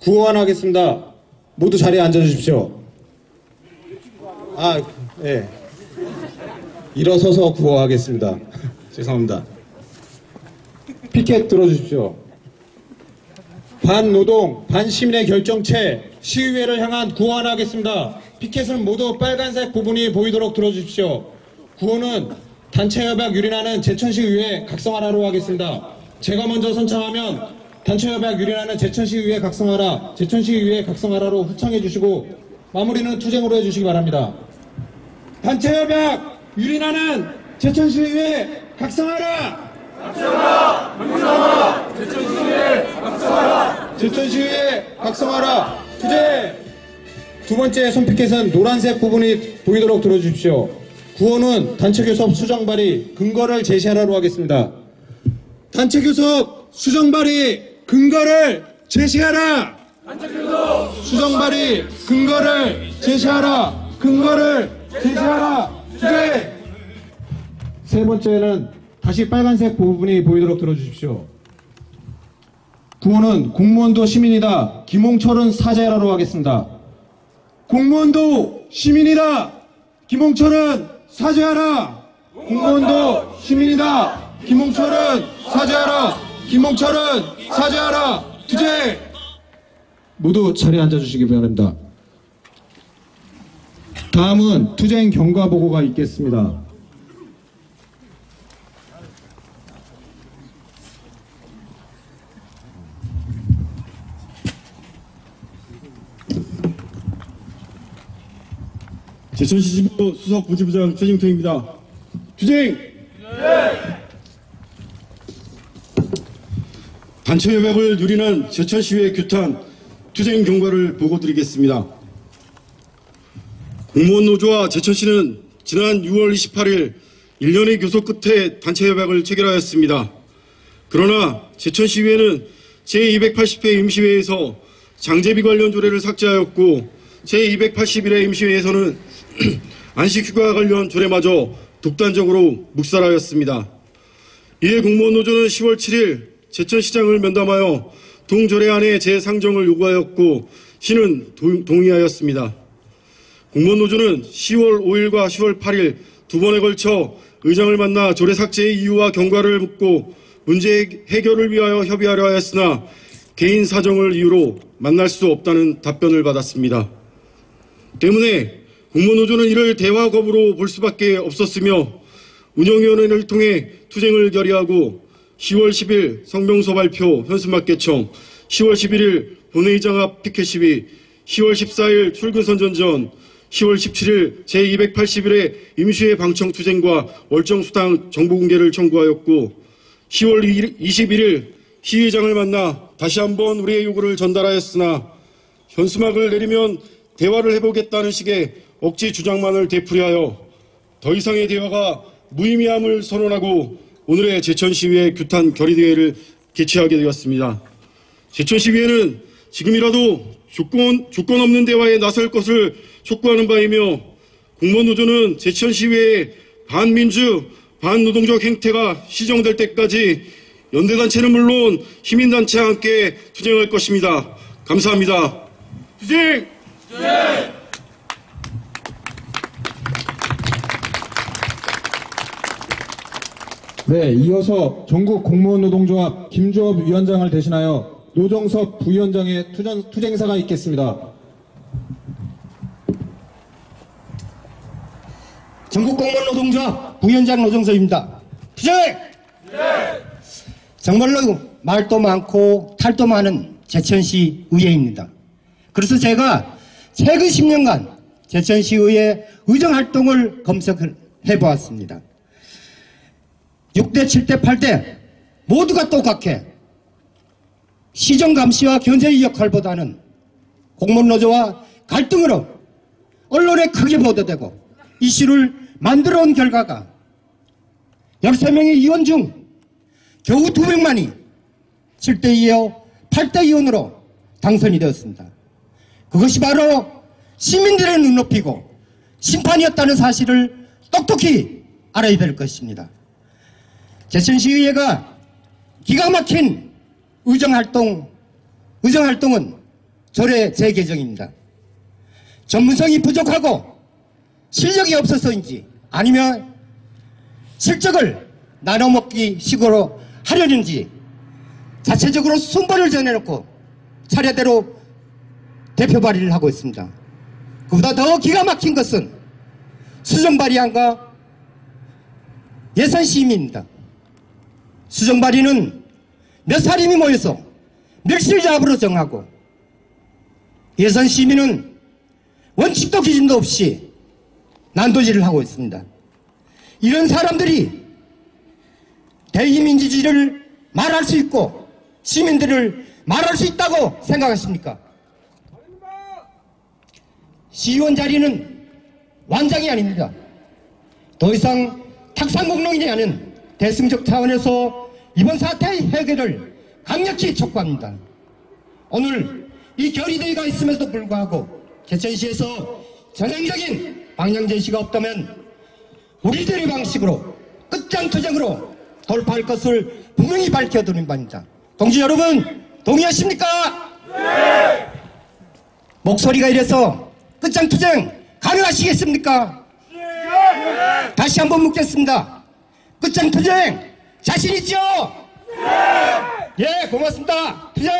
구호환하겠습니다. 모두 자리에 앉아주십시오. 예. 일어서서 구호하겠습니다. 죄송합니다. 피켓 들어주십시오. 반노동, 반시민의 결정체, 시의회를 향한 구호환하겠습니다. 피켓은 모두 빨간색 부분이 보이도록 들어주십시오. 구호는 단체협약 유린하는 제천시의회 각성하라로 하겠습니다. 제가 먼저 선창하면 단체협약 유린하는 제천시의회 각성하라, 제천시의회 각성하라로 후창해 주시고 마무리는 투쟁으로 해주시기 바랍니다. 단체협약 유린하는 제천시의회 각성하라! 각성하라! 각성하라! 제천시의회 각성하라! 제천시의회 각성하라! 투쟁! 두 번째 손피켓은 노란색 부분이 보이도록 들어주십시오. 구호는 단체교섭 수정 발의 근거를 제시하라로 하겠습니다. 단체교섭 수정 발의 근거를 제시하라! 단체교섭 수정 발의 근거를 제시하라! 근거를 제시하라! 투쟁! 세 번째는 다시 빨간색 부분이 보이도록 들어주십시오. 구호는 공무원도 시민이다. 김홍철은 사죄하라로 하겠습니다. 공무원도 시민이다. 김홍철은 사죄하라. 공무원도 시민이다. 김홍철은 사죄하라. 김홍철은 사죄하라. 투쟁! 모두 자리에 앉아주시기 바랍니다. 다음은 투쟁 경과 보고가 있겠습니다. 제천시지부 수석 부지부장 최진통입니다. 투쟁! 단체협약을 누리는 제천시의회 규탄 투쟁 경과를 보고드리겠습니다. 공무원노조와 제천시는 지난 6월 28일 1년의 교섭 끝에 단체협약을 체결하였습니다. 그러나 제천시의회는 제280회 임시회에서 장제비 관련 조례를 삭제하였고 제281회 임시회에서는 안식휴가 관련 조례마저 독단적으로 묵살하였습니다. 이에 공무원노조는 10월 7일 제천시장을 면담하여 동조례안의 재상정을 요구하였고 시는 동의하였습니다. 공무원노조는 10월 5일과 10월 8일 두 번에 걸쳐 의장을 만나 조례 삭제의 이유와 경과를 묻고 문제 해결을 위하여 협의하려 하였으나 개인 사정을 이유로 만날 수 없다는 답변을 받았습니다. 때문에 공무원노조는 이를 대화 거부로 볼 수밖에 없었으며 운영위원회를 통해 투쟁을 결의하고 10월 10일 성명서 발표 현수막 개청, 10월 11일 본회의장 앞 피켓 시위, 10월 14일 출근 선전 전, 10월 17일 제281회 임시회 방청 투쟁과 월정 수당 정보 공개를 청구하였고 10월 21일 시의장을 만나 다시 한번 우리의 요구를 전달하였으나 현수막을 내리면 대화를 해보겠다는 식의 억지 주장만을 되풀이하여 더 이상의 대화가 무의미함을 선언하고 오늘의 제천시의회 규탄 결의대회를 개최하게 되었습니다. 제천시의회는 지금이라도 조건 없는 대화에 나설 것을 촉구하는 바이며 공무원노조는 제천시의회의 반민주, 반노동적 행태가 시정될 때까지 연대단체는 물론 시민단체와 함께 투쟁할 것입니다. 감사합니다. 투쟁! 네, 이어서 전국 공무원노동조합 김조업 위원장을 대신하여 노정섭 부위원장의 투쟁사가 있겠습니다. 전국 공무원노동조합 부위원장 노정섭입니다. 투쟁! 정말로 말도 많고 탈도 많은 제천시 의회입니다. 그래서 제가 최근 10년간 제천시의회 의정활동을 검색을 해보았습니다. 6대, 7대, 8대 모두가 똑같게 시정감시와 견제의 역할보다는 공무원노조와 갈등으로 언론에 크게 보도되고 이슈를 만들어온 결과가 13명의 의원 중 겨우 2명만이 7대2여 8대2원으로 당선이 되었습니다. 그것이 바로 시민들의 눈높이고 심판이었다는 사실을 똑똑히 알아야 될 것입니다. 제천시의회가 기가 막힌 의정활동은 제 개정입니다. 전문성이 부족하고 실력이 없어서인지 아니면 실적을 나눠먹기 식으로 하려는지 자체적으로 순번을 정해놓고 차례대로 대표 발의를 하고 있습니다. 그보다 더 기가 막힌 것은 수정 발의안과 예산 심의입니다. 수정 발의는 몇 사람이 모여서 멸실잡으로 정하고 예산 심의는 원칙도 기준도 없이 난도질을 하고 있습니다. 이런 사람들이 대의민주주의를 말할 수 있고 시민들을 말할 수 있다고 생각하십니까? 시의원 자리는 완장이 아닙니다. 더 이상 탁상공론이 아닌 대승적 차원에서 이번 사태의 해결을 강력히 촉구합니다. 오늘 이 결의대회가 있음에도 불구하고 제천시에서 전형적인 방향 제시가 없다면 우리들의 방식으로 끝장투쟁으로 돌파할 것을 분명히 밝혀드린 바입니다. 동지 여러분 동의하십니까? 네! 목소리가 이래서 끝장투쟁 가능하시겠습니까? 네! 다시 한번 묻겠습니다. 끝장투쟁 자신 있죠? 네! 예, 고맙습니다. 투쟁!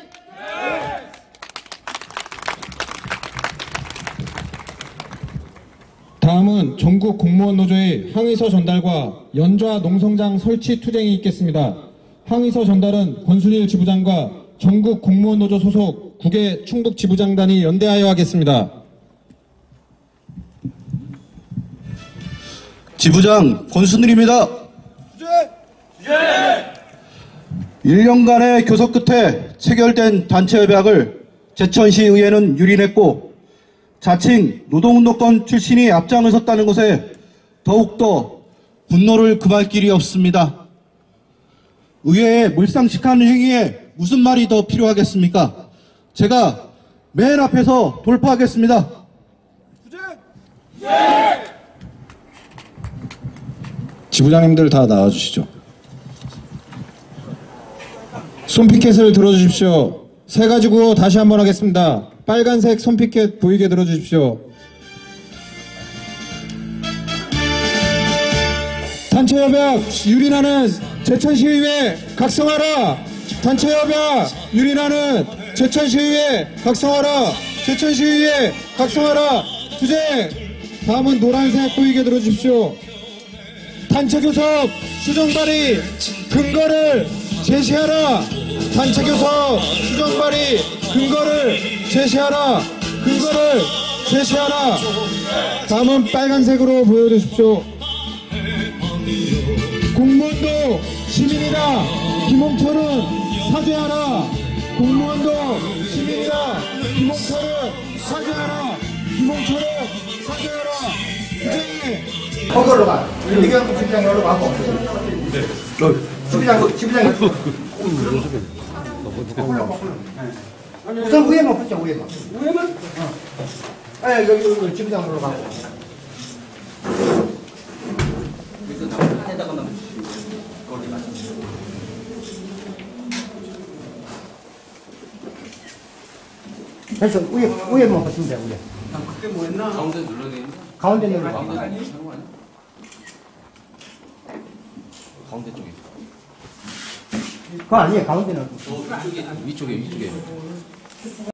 다음은 전국 공무원 노조의 항의서 전달과 연좌 농성장 설치 투쟁이 있겠습니다. 항의서 전달은 권순일 지부장과 전국 공무원 노조 소속 국외 충북 지부장단이 연대하여 하겠습니다. 지부장 권순일입니다. 1년간의 교섭 끝에 체결된 단체협약을 제천시의회는 유린했고 자칭 노동운동권 출신이 앞장을 섰다는 것에 더욱더 분노를 금할 길이 없습니다. 의회의 몰상식하는 행위에 무슨 말이 더 필요하겠습니까? 제가 맨 앞에서 돌파하겠습니다. 지부장님들 다 나와주시죠. 손피켓을 들어주십시오. 세 가지 구호 다시 한번 하겠습니다. 빨간색 손피켓 보이게 들어주십시오. 단체협약 유린하는 제천시의회 각성하라. 단체협약 유린하는 제천시의회 각성하라. 제천시의회 각성하라. 투쟁. 다음은 노란색 보이게 들어주십시오. 단체교섭 수정발의 근거를 제시하라. 단체교섭 수정발의 근거를 제시하라. 근거를 제시하라. 다음은 빨간색으로 보여주십시오. 공무원도 시민이다. 김홍철은 사죄하라. 공무원도 시민이다. 김홍철은 사죄하라. 김홍철은 사죄하라. 투쟁해. 거기로 가. 이경 지부장으로 가고. 지부장. 우선 위에만 붙자, 위에만. 위에만? 여기 지부장으로 가고. 그래서 위에만 붙으면 돼, 위에. 그때 뭐 했나? 가운데 눌러야 되는데? 가운데 눌러. 가운데 쪽에. 그거 아니에요, 가운데는. 위쪽에.